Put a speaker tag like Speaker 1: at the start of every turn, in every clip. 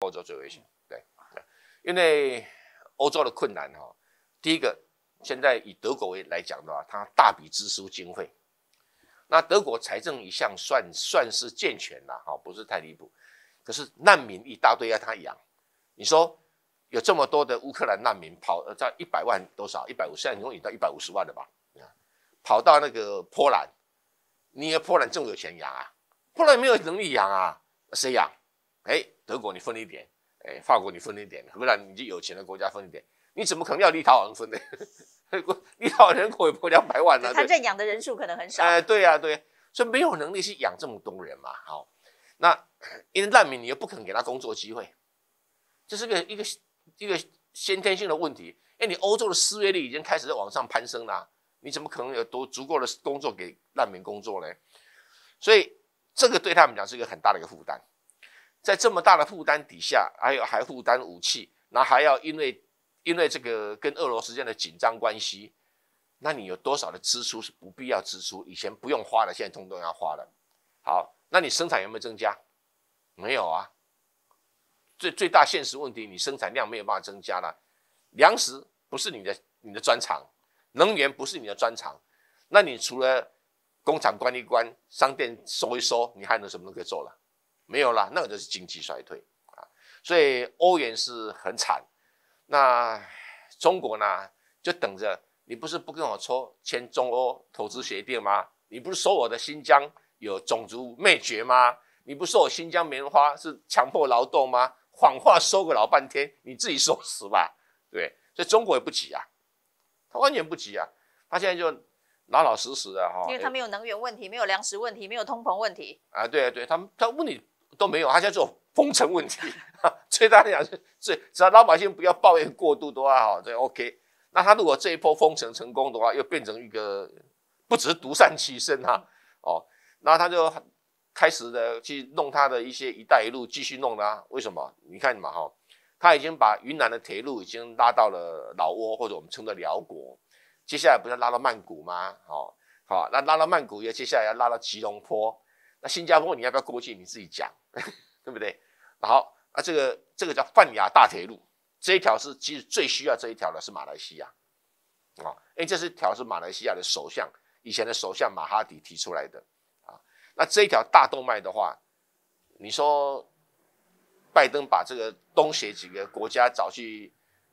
Speaker 1: 欧洲最危险。对，因为欧洲的困难哈，第一个，现在以德国来讲的话，它大笔支出经费。那德国财政一向算是健全啦，哈，不是太离谱。可是难民一大堆要他养，你说有这么多的乌克兰难民跑在100万多少150，现在已经到150万了吧？跑到那个波兰，你以为波兰这么有钱养啊？波兰没有能力养啊，谁养？德国你分一点，法国你分一点，荷兰你就有钱的国家分一点，你怎么可能要立陶宛分呢？立陶宛人口也不过200万啊，
Speaker 2: 他认养的人数可能很少。
Speaker 1: 对啊，对，所以没有能力去养这么多人嘛。好，那因为难民你又不可能给他工作机会，这是一个先天性的问题。你欧洲的失业率已经开始在往上攀升啦，你怎么可能有足够的工作给难民工作呢？所以这个对他们讲是一个很大的一个负担。在这么大的负担底下，还负担武器，然后还要因为这个跟俄罗斯间的紧张关系，那你有多少的支出是不必要支出？以前不用花的，现在通通要花了。好，那你生产有没有增加？没有啊。最大现实问题，你生产量没有办法增加了。粮食不是你的专长，能源不是你的专长，那你除了工厂关一关，商店收一收，你还能什么都可以做了？没有了，那个就是经济衰退啊。所以欧元是很惨。那中国呢，就等着你不是不跟我签中欧投资协定吗？你不是说我的新疆有种族灭绝吗？你不是说我新疆棉花是强迫劳动吗？谎话说个老半天，你自己说死吧，对。所以中国也不急啊，他完全不急啊，他现在就老实实的哈，
Speaker 2: 因为他没有能源问题，没有粮食问题，没有通膨问题
Speaker 1: 啊，对，他问题都没有，他现在只有封城问题，所以他讲只要老百姓不要抱怨过度的话，哈，这 OK。那他如果这一波封城成功的话，又变成一个不只是独善其身哈，然后他就开始的去弄他的一些一带一路，继续弄啦。为什么？你看嘛哈，他已经把云南的铁路已经拉到了老挝或者我们称的辽国，接下来不是拉到曼谷吗？好，那拉到曼谷接下来要拉到吉隆坡，那新加坡你要不要过去？你自己讲，对不对？好，那这个叫泛亚大铁路，这一条是其实最需要这一条的是马来西亚，因为这是条是马来西亚的首相以前的首相马哈迪提出来的啊。那这一条大动脉的话，你说拜登把这个东协几个国家找去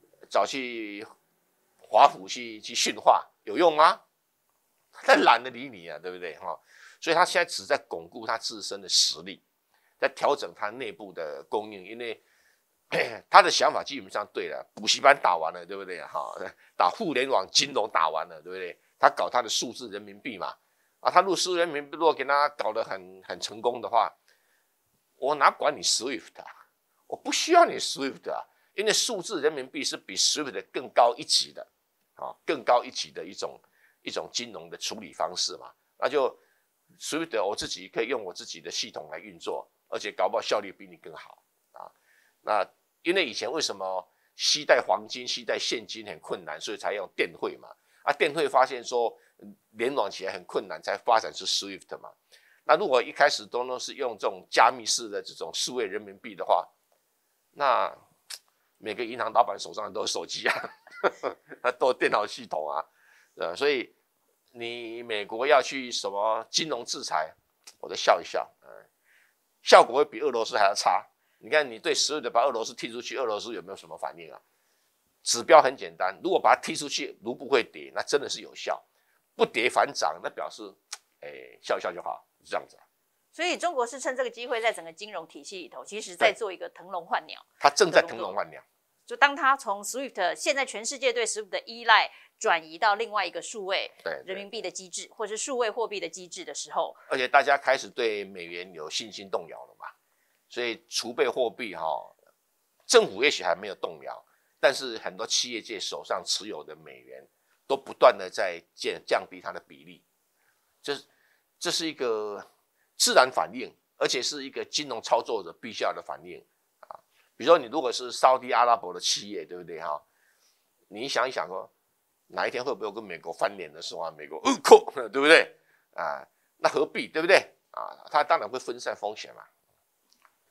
Speaker 1: 华府去训话有用吗？他懒得理你啊，对不对哈？所以他现在只在巩固他自身的实力，在调整他内部的供应，因为他的想法基本上对了，补习班打完了，对不对哈？打互联网金融打完了，对不对？他搞他的数字人民币嘛，他数字人民币如果给他搞得很成功的话，我哪管你 SWIFT 啊？我不需要你 SWIFT 啊，因为数字人民币是比 SWIFT 更高一级的，更高一级的一种金融的处理方式嘛。那就 SWIFT 我自己可以用我自己的系统来运作，而且搞不好效率比你更好啊。那因为以前为什么携带黄金、携带现金很困难，所以才用电汇嘛。电汇发现说联网起来很困难，才发展出 SWIFT 嘛。那如果一开始都是用这种加密式的这种数位人民币的话，那每个银行老板手上都有手机啊，都有电脑系统啊，所以你美国要去什么金融制裁，我就笑一笑，效果会比俄罗斯还要差。你看，你对SWIFT把俄罗斯踢出去，俄罗斯有没有什么反应啊？指标很简单，如果把它踢出去，卢布会跌，那真的是有效；不跌反涨，那表示，笑一笑就好，是这样子。
Speaker 2: 所以中国是趁这个机会，在整个金融体系里头，其实在做一个腾笼换鸟。
Speaker 1: 它正在腾笼换鸟。
Speaker 2: 就当它从 SWIFT 现在全世界对 SWIFT 的依赖转移到另外一个数位人民币的机制，或是数位货币的机制的时候，
Speaker 1: 而且大家开始对美元有信心动摇了嘛，所以储备货币政府也许还没有动摇，但是很多企业界手上持有的美元都不断的在降低它的比例，这是一个自然反应，而且是一个金融操作者必须要的反应啊。比如说你如果是沙特阿拉伯的企业，对不对哈？你想一想说，哪一天会不会跟美国翻脸的时候美国扣，对不对啊？那何必，对不对啊？他当然会分散风险嘛。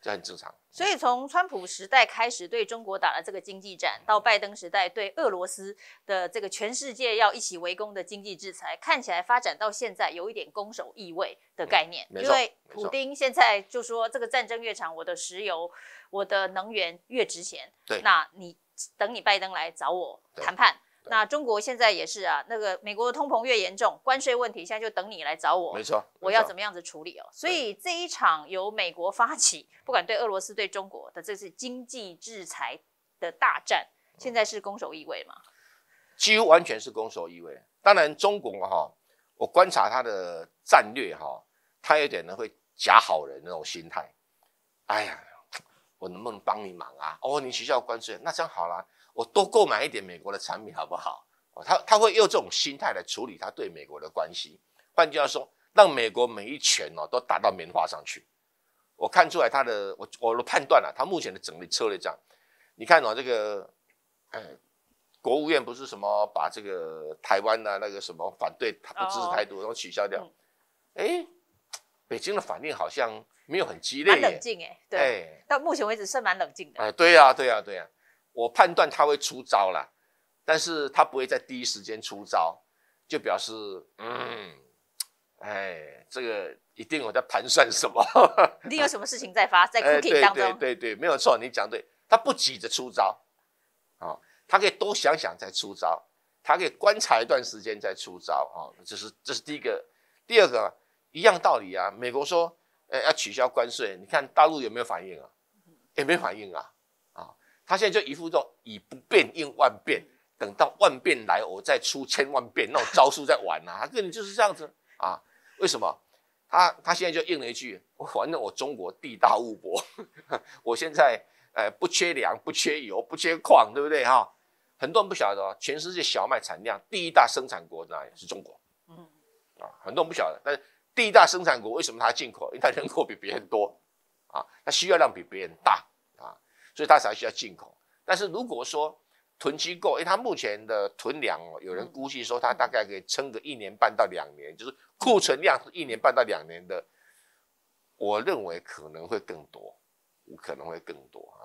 Speaker 1: 这很正常。
Speaker 2: 所以从川普时代开始对中国打了这个经济战，到拜登时代对俄罗斯的这个全世界要一起围攻的经济制裁，看起来发展到现在有一点攻守易位的概念。因为普丁现在就说这个战争越长，我的石油、我的能源越值钱。
Speaker 1: 对，
Speaker 2: 那你等你拜登来找我谈判。那中国现在也是啊，那个美国的通膨越严重，关税问题现在就等你来找我，
Speaker 1: 没错，
Speaker 2: 我要怎么样子处理哦？所以这一场由美国发起，不管对俄罗斯对中国的这次经济制裁的大战，现在是攻守易位吗？
Speaker 1: 几乎完全是攻守易位。当然，中国我观察他的战略他有点会假好人那种心态。哎呀，我能不能帮你忙啊？哦，你取消关税，那这样好啦。我多购买一点美国的产品好不好？他会用这种心态来处理他对美国的关系。换句话说，让美国每一拳都打到棉花上去。我看出来他的我的判断他目前的整理策略这样。你看这个，国务院不是什么把这个台湾的那个什么反对不支持台独都取消掉？北京的反应好像没有很激烈，
Speaker 2: 蛮冷静对，到目前为止是蛮冷静的。
Speaker 1: 对呀。我判断他会出招啦，但是他不会在第一时间出招，就表示这个一定有在盘算什么，
Speaker 2: 一定有什么事情在cooking 当中。
Speaker 1: 对，没有错，你讲对，他不急着出招，他可以多想想再出招，他可以观察一段时间再出招，这是第一个。第二个一样道理啊，美国说要取消关税，你看大陆有没有反应啊？也没反应啊。他现在就一副这种以不变应万变，等到万变来我再出千万变那种招数在玩他根本就是这样子啊。为什么？他现在就应了一句，反正我中国地大物博，我现在不缺粮、不缺油、不缺矿，对不对很多人不晓得全世界小麦产量第一大生产国哪里？是中国。很多人不晓得，但是第一大生产国为什么它进口？因为它人口比别人多它需要量比别人大所以它才需要进口。但是如果说囤积够，它目前的囤粮有人估计说它大概可以撑个1年半到2年，就是库存量是1年半到2年的，我认为可能会更多，